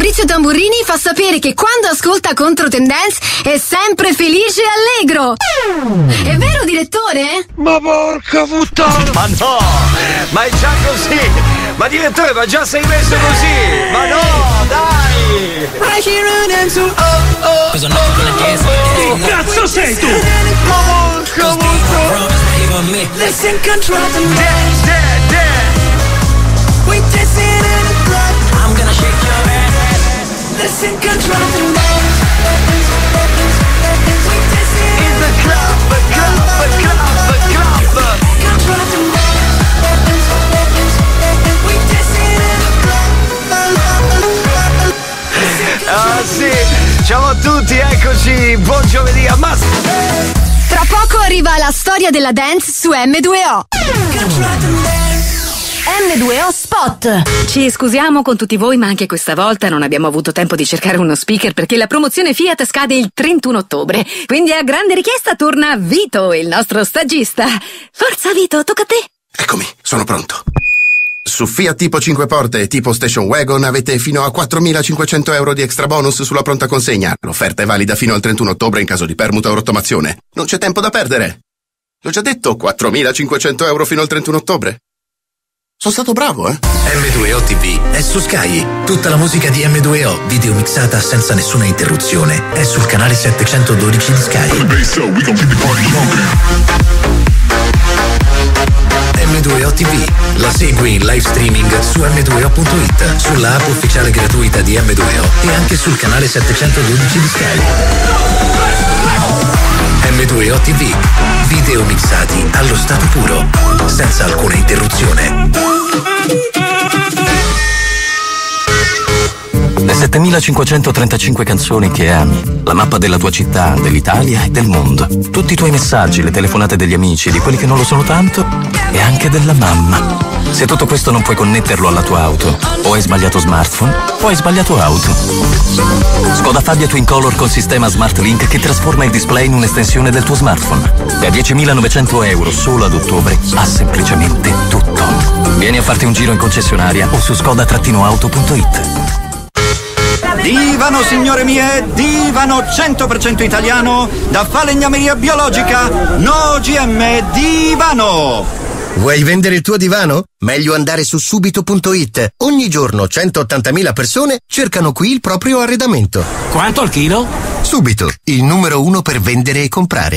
Fabrizio Tamburrini fa sapere che quando ascolta Controtendenze è sempre felice e allegro. È vero, direttore? Ma porca puttana! Ma no! Ma è già così! Ma direttore, ma già 6 mesi così! Ma no, dai! Che cazzo sei tu? Ma porca puttana! Listen, control the dance. We dancing in the club. I'm gonna shake your ass. Listen, control the dance. We dancing in the club, club. Control the dance. We dancing in the club. Ah sì! Ciao a tutti, eccoci! Buon giovedì a Massa! Tra poco arriva la storia della dance su M2O. M2O Spot. Ci scusiamo con tutti voi, ma anche questa volta non abbiamo avuto tempo di cercare uno speaker perché la promozione Fiat scade il 31 ottobre. Quindi a grande richiesta torna Vito, il nostro stagista. Forza Vito, tocca a te. Eccomi, sono pronto. Su Fiat tipo 5 porte e tipo Station Wagon avete fino a 4.500 euro di extra bonus sulla pronta consegna. L'offerta è valida fino al 31 ottobre in caso di permuta o rottamazione. Non c'è tempo da perdere. L'ho già detto, 4.500 euro fino al 31 ottobre. Sono stato bravo, eh? M2O TV è su Sky. Tutta la musica di M2O, video mixata senza nessuna interruzione, è sul canale 712 di Sky. M2O TV. La segui in live streaming su m2o.it, sulla app ufficiale gratuita di M2O e anche sul canale 712 di Sky. M2O TV. Video mixati allo stato puro, senza alcuna interruzione. Le 7535 canzoni che ami, la mappa della tua città, dell'Italia e del mondo, tutti i tuoi messaggi, le telefonate degli amici, di quelli che non lo sono tanto e anche della mamma. Se tutto questo non puoi connetterlo alla tua auto, o hai sbagliato smartphone, o hai sbagliato auto. Skoda Fabia Twin Color con sistema Smart Link che trasforma il display in un'estensione del tuo smartphone. E a 10.900 euro solo ad ottobre ha semplicemente tutto. Vieni a farti un giro in concessionaria o su skoda-auto.it. Divano, signore mie, divano 100% italiano da falegnameria biologica, no GM, divano! Vuoi vendere il tuo divano? Meglio andare su subito.it. Ogni giorno 180.000 persone cercano qui il proprio arredamento. Quanto al chilo? Subito, il numero 1 per vendere e comprare.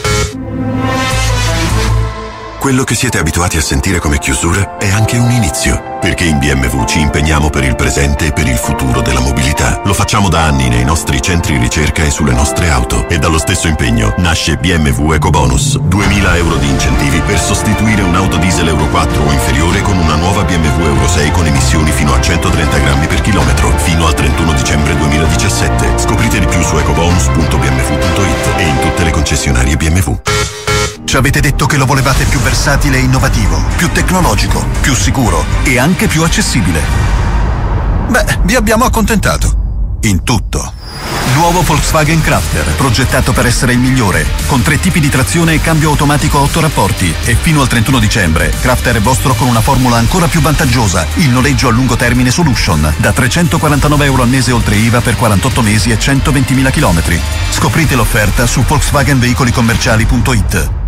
Quello che siete abituati a sentire come chiusura è anche un inizio, perché in BMW ci impegniamo per il presente e per il futuro della mobilità. Lo facciamo da anni nei nostri centri ricerca e sulle nostre auto, e dallo stesso impegno nasce BMW EcoBonus, 2.000 euro di incentivi per sostituire un'auto diesel Euro 4 o inferiore con una nuova BMW Euro 6 con emissioni fino a 130 grammi per chilometro, fino al 31 dicembre 2017. Scoprite di più su ecobonus.bmw.it e in tutte le concessionarie BMW. Ci avete detto che lo volevate più versatile e innovativo, più tecnologico, più sicuro e anche più accessibile. Beh, vi abbiamo accontentato. In tutto. Nuovo Volkswagen Crafter, progettato per essere il migliore, con 3 tipi di trazione e cambio automatico a 8 rapporti. E fino al 31 dicembre, Crafter è vostro con una formula ancora più vantaggiosa, il noleggio a lungo termine Solution, da 349 euro al mese oltre IVA per 48 mesi e 120.000 chilometri. Scoprite l'offerta su volkswagenveicoli-commerciali.it.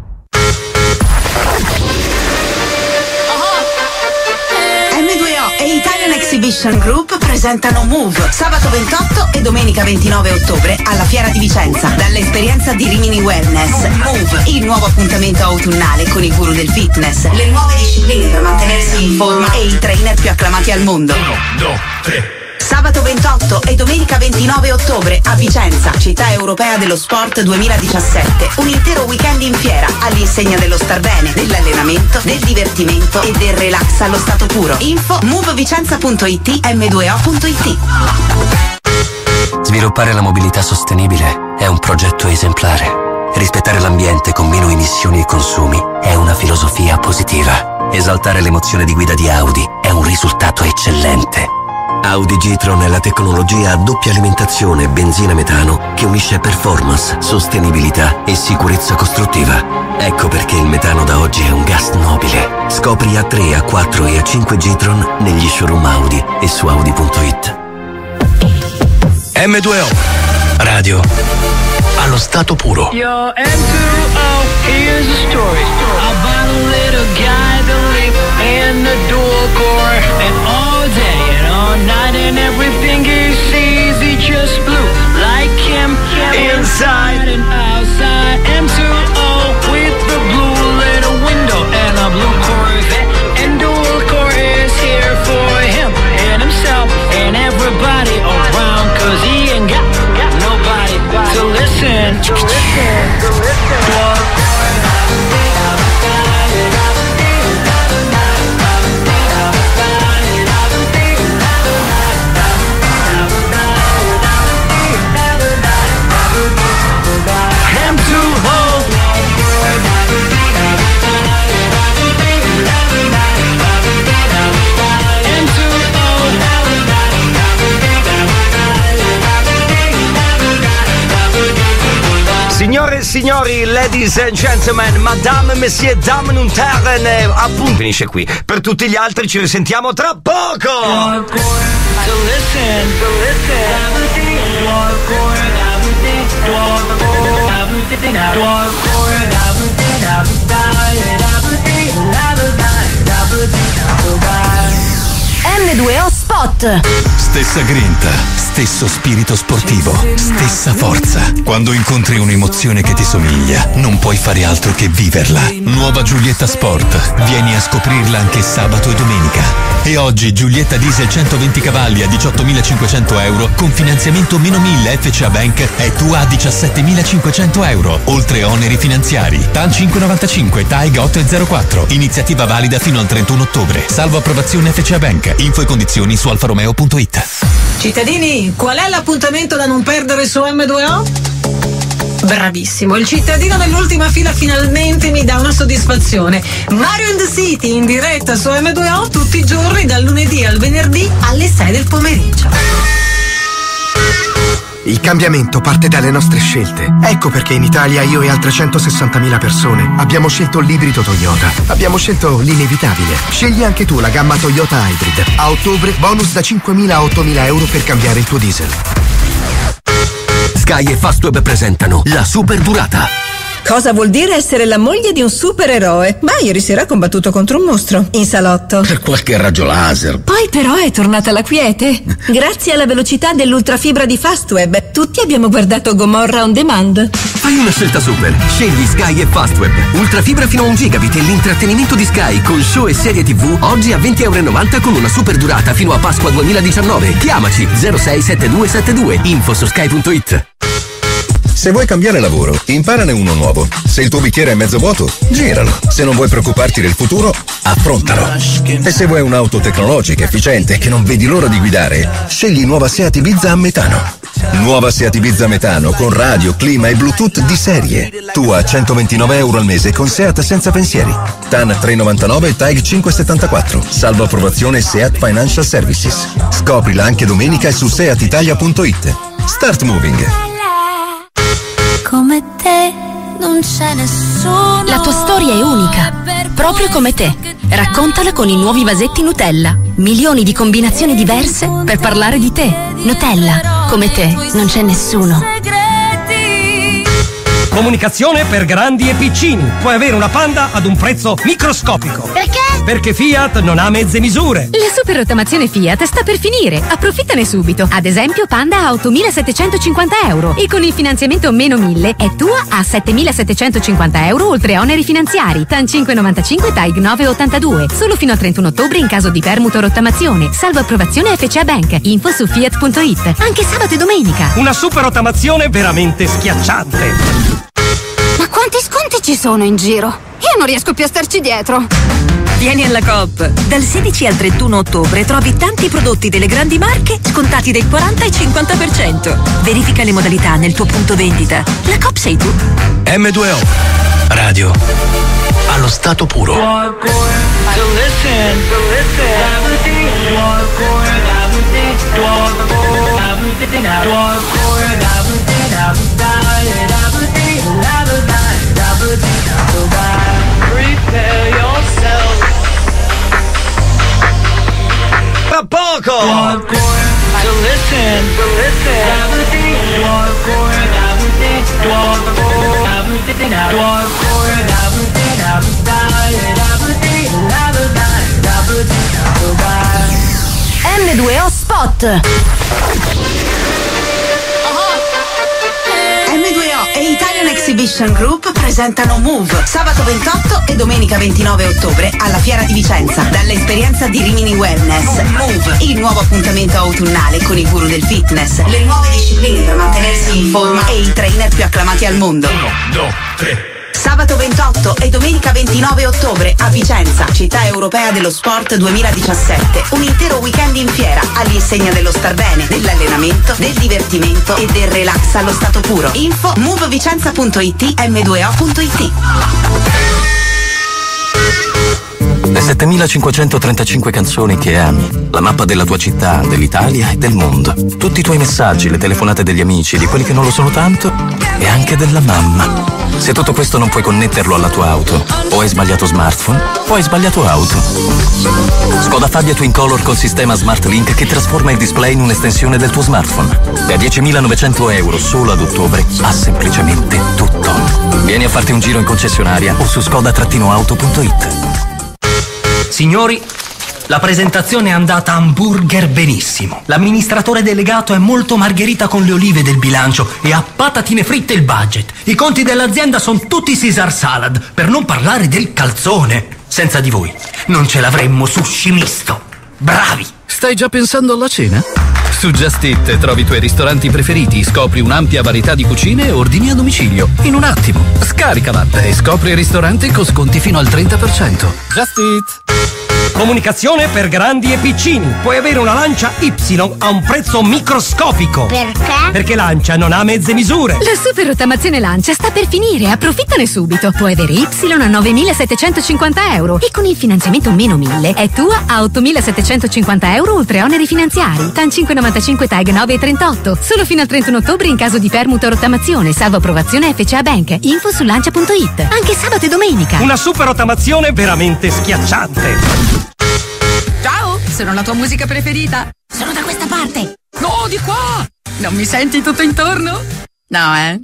M2O e Italian Exhibition Group presentano Move sabato 28 e domenica 29 ottobre alla Fiera di Vicenza. Dall'esperienza di Rimini Wellness, Move, il nuovo appuntamento autunnale con i guru del fitness, le nuove discipline per mantenersi in forma e i trainer più acclamati al mondo. 1, 2, 3. Sabato 28 e domenica 29 ottobre a Vicenza, città europea dello sport 2017. Un intero weekend in fiera all'insegna dello star bene, dell'allenamento, del divertimento e del relax allo stato puro. Info movevicenza.it, m2o.it. Sviluppare la mobilità sostenibile è un progetto esemplare. Rispettare l'ambiente con meno emissioni e consumi è una filosofia positiva. Esaltare l'emozione di guida di Audi è un risultato eccellente. Audi G-Tron è la tecnologia a doppia alimentazione benzina-metano che unisce performance, sostenibilità e sicurezza costruttiva. Ecco perché il metano da oggi è un gas nobile. Scopri A3, A4 e A5 G-Tron negli showroom Audi e su Audi.it. M2O. Radio allo stato puro. Yo, M2O, here's a story about a little guy that lived in the dual core. And all day and all night and everything he sees, he just blew like him inside and outside. M2O with the blue little window and a blue Corvette. And dual core is here for him and himself and everybody around, cause he ain't got nobody to listen. Signore e signori, ladies and gentlemen, madame, monsieur, dame, non terren, appunto finisce qui. Per tutti gli altri ci risentiamo tra poco! M2O Spot. Stessa grinta, stesso spirito sportivo, stessa forza. Quando incontri un'emozione che ti somiglia, non puoi fare altro che viverla. Nuova Giulietta Sport. Vieni a scoprirla anche sabato e domenica. E oggi Giulietta Diesel 120 cavalli a 18.500 euro con finanziamento meno 1000 FCA Bank è tua a 17.500 euro, oltre oneri finanziari. TAN 595, TAEG 804. Iniziativa valida fino al 31 ottobre. Salvo approvazione FCA Bank. Info e condizioni su alfaromeo.it. Cittadini, qual è l'appuntamento da non perdere su M2O? Bravissimo, il cittadino dell'ultima fila finalmente mi dà una soddisfazione. Mario in the City in diretta su M2O tutti i giorni dal lunedì al venerdì alle 6 del pomeriggio. Il cambiamento parte dalle nostre scelte. Ecco perché in Italia io e altre 160.000 persone abbiamo scelto l'ibrido Toyota. Abbiamo scelto l'inevitabile. Scegli anche tu la gamma Toyota Hybrid. A ottobre bonus da 5.000 a 8.000 euro per cambiare il tuo diesel. Sky e Fastweb presentano la super durata. Cosa vuol dire essere la moglie di un supereroe? Beh, ieri sera ha combattuto contro un mostro in salotto. Per qualche raggio laser. Poi però è tornata la quiete. Grazie alla velocità dell'ultrafibra di Fastweb, tutti abbiamo guardato Gomorra on demand. Fai una scelta super. Scegli Sky e Fastweb. Ultrafibra fino a 1 gigabit e l'intrattenimento di Sky con show e serie TV oggi a €20,90 con una super durata fino a Pasqua 2019. Chiamaci 067272. Info su sky.it. Se vuoi cambiare lavoro, imparane uno nuovo. Se il tuo bicchiere è mezzo vuoto, giralo. Se non vuoi preoccuparti del futuro, affrontalo. E se vuoi un'auto tecnologica, efficiente, che non vedi l'ora di guidare, scegli nuova Seat Ibiza a metano. Nuova Seat Ibiza a metano con radio, clima e Bluetooth di serie. Tu a €129 al mese con Seat senza pensieri. TAN 399 e TAEG 574. Salvo approvazione Seat Financial Services. Scoprila anche domenica su seatitalia.it. Start moving. Come te non c'è nessuno. La tua storia è unica, proprio come te. Raccontala con i nuovi vasetti Nutella. Milioni di combinazioni diverse per parlare di te. Nutella, come te non c'è nessuno. Comunicazione per grandi e piccini. Puoi avere una Panda ad un prezzo microscopico. Perché? Perché Fiat non ha mezze misure. La super rottamazione Fiat sta per finire. Approfittane subito. Ad esempio Panda a €8.750 e con il finanziamento meno 1000 è tua a €7.750 oltre oneri finanziari. TAN 595 TAEG 982. Solo fino al 31 ottobre in caso di permuto o rottamazione. Salvo approvazione FCA Bank. Info su fiat.it. Anche sabato e domenica. Una super rottamazione veramente schiacciante. Ma quanti sconti ci sono in giro? Io non riesco più a starci dietro. Vieni alla Coop. Dal 16 al 31 ottobre trovi tanti prodotti delle grandi marche scontati del 40 e 50%. Verifica le modalità nel tuo punto vendita. La Coop sei tu. M2O. Radio allo stato puro. Tra poco! M2O Spot. M2O e Italian Exhibition Group presentano Move sabato 28 e domenica 29 ottobre alla Fiera di Vicenza. Dall'esperienza di Rimini Wellness, Move, il nuovo appuntamento autunnale con i guru del fitness, le nuove discipline per mantenersi in forma e i trainer più acclamati al mondo. 1, 2, 3. Sabato 28 e domenica 29 ottobre a Vicenza, città europea dello sport 2017. Un intero weekend in fiera all'insegna dello star bene, dell'allenamento, del divertimento e del relax allo stato puro. Info movevicenza.it, m2o.it. Le 7535 canzoni che ami, la mappa della tua città, dell'Italia e del mondo. Tutti i tuoi messaggi, le telefonate degli amici, di quelli che non lo sono tanto e anche della mamma. Se tutto questo non puoi connetterlo alla tua auto, o hai sbagliato smartphone, o hai sbagliato auto. Skoda Fabia Twin Color col sistema Smart Link che trasforma il display in un'estensione del tuo smartphone. E a 10.900 euro solo ad ottobre ha semplicemente tutto. Vieni a farti un giro in concessionaria o su skoda-auto.it. Signori, la presentazione è andata hamburger benissimo. L'amministratore delegato è molto margherita con le olive del bilancio e a patatine fritte il budget. I conti dell'azienda sono tutti Caesar salad, per non parlare del calzone. Senza di voi non ce l'avremmo sushi misto. Bravi! Stai già pensando alla cena? Su Just Eat trovi i tuoi ristoranti preferiti, scopri un'ampia varietà di cucine e ordini a domicilio. In un attimo. Scarica l'app e scopri i ristoranti con sconti fino al 30%. Just Eat. Comunicazione per grandi e piccini. Puoi avere una Lancia Y a un prezzo microscopico. Perché? Perché Lancia non ha mezze misure. La super rottamazione Lancia sta per finire, approfittane subito. Puoi avere Y a 9.750 euro e con il finanziamento meno 1.000 è tua a 8.750 euro oltre oneri finanziari. TAN 595 TAG 9,38. Solo fino al 31 ottobre in caso di permuta o rottamazione, salvo approvazione FCA Bank. Info su lancia.it. Anche sabato e domenica. Una super rottamazione veramente schiacciante. Ciao, sono la tua musica preferita. Sono da questa parte. No, di qua. Non mi senti tutto intorno? No,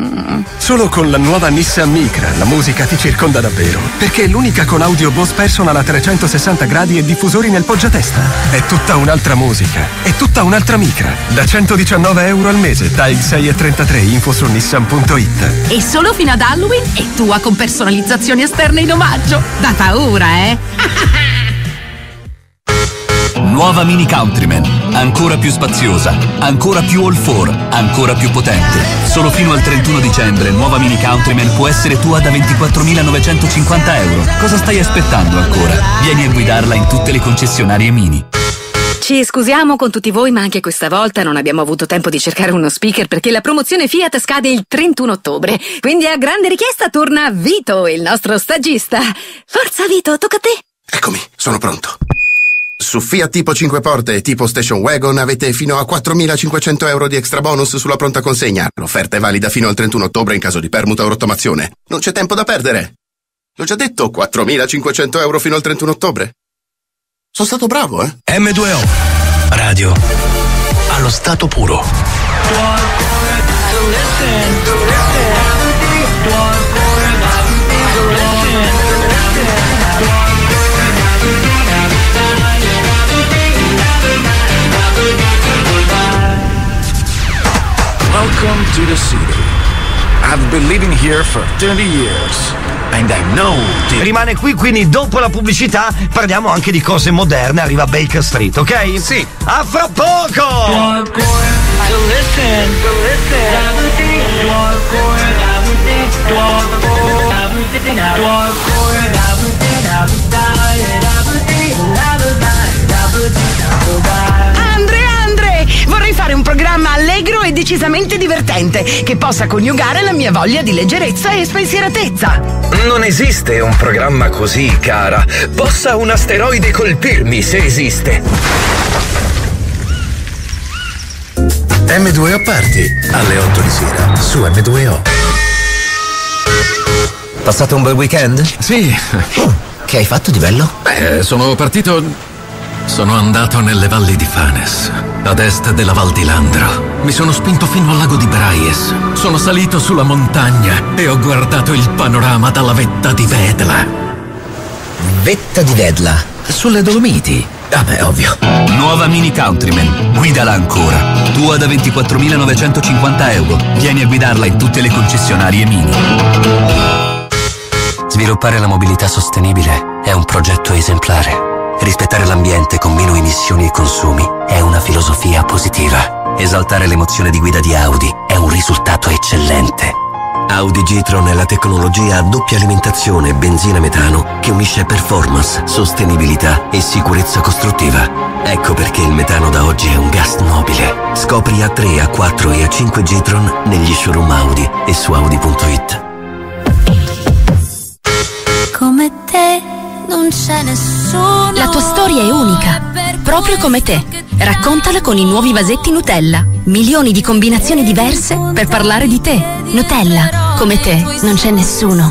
Solo con la nuova Nissan Micra la musica ti circonda davvero, perché è l'unica con audio Bose Personal a 360 gradi e diffusori nel poggiatesta. È tutta un'altra musica, è tutta un'altra Micra. Da 119 euro al mese, dai 6,33, info su nissan.it. E solo fino ad Halloween è tua con personalizzazione esterna in omaggio. Da paura, Nuova Mini Countryman, ancora più spaziosa, ancora più all-4, ancora più potente. Solo fino al 31 dicembre nuova Mini Countryman può essere tua da 24.950 euro. Cosa stai aspettando ancora? Vieni a guidarla in tutte le concessionarie Mini. Ci scusiamo con tutti voi, ma anche questa volta non abbiamo avuto tempo di cercare uno speaker perché la promozione Fiat scade il 31 ottobre. Quindi a grande richiesta torna Vito, il nostro stagista. Forza Vito, tocca a te. Eccomi, sono pronto. Su Fiat tipo 5 porte e tipo Station Wagon avete fino a 4.500 euro di extra bonus sulla pronta consegna. L'offerta è valida fino al 31 ottobre in caso di permuta o rottamazione. Non c'è tempo da perdere. L'ho già detto, 4.500 euro fino al 31 ottobre. Sono stato bravo, M2O. Radio. Allo stato puro. Welcome to the city. I've been living here for 30 years. And I know Rimane qui, quindi dopo la pubblicità parliamo anche di cose moderne. Arriva Baker Street, ok? Sì. A fra poco! Andre, vorrei fare un programma allegro e decisamente divertente che possa coniugare la mia voglia di leggerezza e spensieratezza. Non esiste un programma così, cara. Possa un asteroide colpirmi se esiste. M2O Party, alle 8 di sera, su M2O. Passato un bel weekend? Sì. Che hai fatto di bello? Sono andato nelle valli di Fanes. ad est della Val di Landro. Mi sono spinto fino al lago di Braies. Sono salito sulla montagna e ho guardato il panorama dalla vetta di Vedla. Vetta di Vedla? Sulle Dolomiti? Vabbè, ovvio. Nuova Mini Countryman. Guidala ancora. Tua da 24.950 euro. Vieni a guidarla in tutte le concessionarie Mini. Sviluppare la mobilità sostenibile è un progetto esemplare. Rispettare l'ambiente con meno emissioni e consumi è una filosofia positiva. Esaltare l'emozione di guida di Audi è un risultato eccellente. Audi G-Tron è la tecnologia a doppia alimentazione benzina-metano che unisce performance, sostenibilità e sicurezza costruttiva. Ecco perché il metano da oggi è un gas nobile. Scopri A3, A4 e A5 G-Tron negli showroom Audi e su Audi.it. Come te non c'è nessuno. La tua storia è unica, proprio come te. Raccontala con i nuovi vasetti Nutella. Milioni di combinazioni diverse per parlare di te. Nutella, come te non c'è nessuno.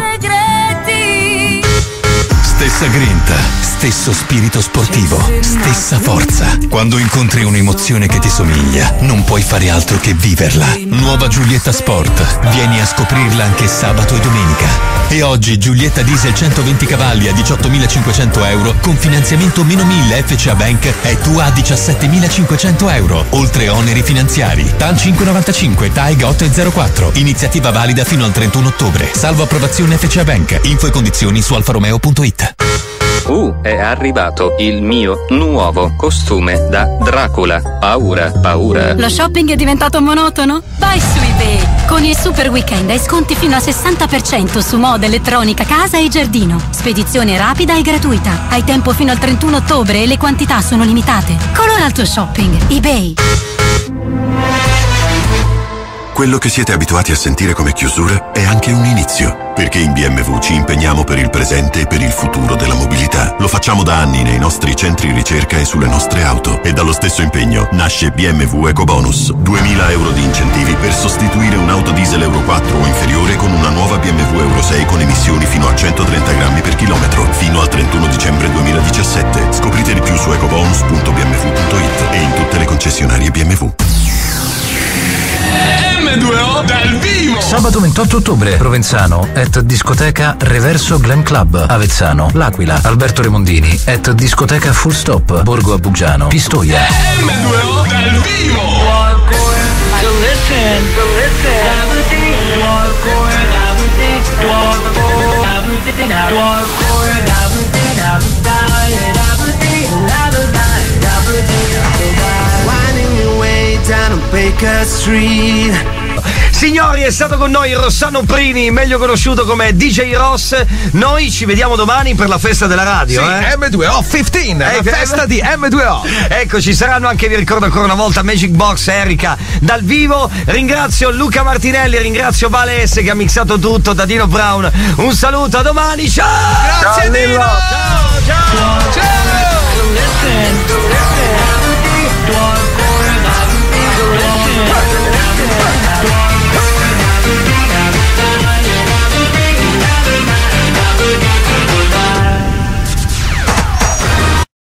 Stessa grinta, stesso spirito sportivo, stessa forza. Quando incontri un'emozione che ti somiglia, non puoi fare altro che viverla. Nuova Giulietta Sport. Vieni a scoprirla anche sabato e domenica. E oggi Giulietta Diesel 120 cavalli a 18.500 euro con finanziamento meno 1000 FCA Bank è tua a 17.500 euro, oltre oneri finanziari. TAN 595, TAEG 804. Iniziativa valida fino al 31 ottobre. Salvo approvazione FCA Bank. Info e condizioni su alfaromeo.it. È arrivato il mio nuovo costume da Dracula. Paura. Lo shopping è diventato monotono? Vai su eBay! Con il Super Weekend hai sconti fino al 60% su moda, elettronica, casa e giardino. Spedizione rapida e gratuita. Hai tempo fino al 31 ottobre e le quantità sono limitate. Colora il tuo shopping. eBay. Quello che siete abituati a sentire come chiusura è anche un inizio, perché in BMW ci impegniamo per il presente e per il futuro della mobilità. Lo facciamo da anni nei nostri centri ricerca e sulle nostre auto. E dallo stesso impegno nasce BMW EcoBonus. 2.000 euro di incentivi per sostituire un'auto diesel Euro 4 o inferiore con una nuova BMW Euro 6 con emissioni fino a 130 grammi per chilometro, fino al 31 dicembre 2017. Scoprite di più su ecobonus.bmw.it e in tutte le concessionarie BMW. M2O dal vivo! Sabato 28 ottobre, Provenzano, at discoteca Reverso Glam Club, Avezzano, L'Aquila, Alberto Remondini, at discoteca Full Stop, Borgo a Buggiano, Pistoia. M2O dal vivo! Signori, è stato con noi Rossano Prini, meglio conosciuto come DJ Ross. Noi ci vediamo domani per la festa della radio. Sì, M2O 15, la festa di M2O. Ecco, ci saranno anche, vi ricordo ancora una volta, Magic Box, Erika dal vivo. Ringrazio Luca Martinelli, ringrazio Vale S che ha mixato tutto, da Dino Brown. Un saluto, a domani, ciao! Grazie Dino! Ciao! Ciao!